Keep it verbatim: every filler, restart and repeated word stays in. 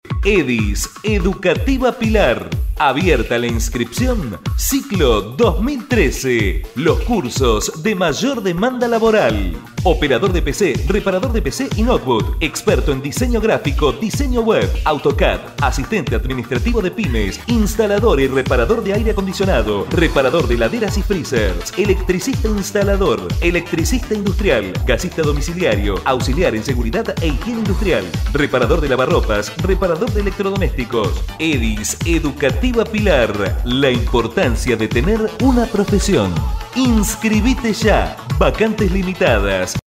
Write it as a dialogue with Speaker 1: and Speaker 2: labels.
Speaker 1: EDIS Educativa Pilar. Abierta la inscripción, ciclo dos mil trece. Los cursos de mayor demanda laboral. Operador de P C, reparador de P C y notebook. Experto en diseño gráfico, diseño web, AutoCAD. Asistente administrativo de pymes. Instalador y reparador de aire acondicionado. Reparador de heladeras y freezers. Electricista instalador. Electricista industrial. Gasista domiciliario. Auxiliar en seguridad e higiene industrial. Reparador de lavarropas. Reparador de electrodomésticos. EDIS Educativa Pilar, la importancia de tener una profesión. Inscribite ya, vacantes limitadas.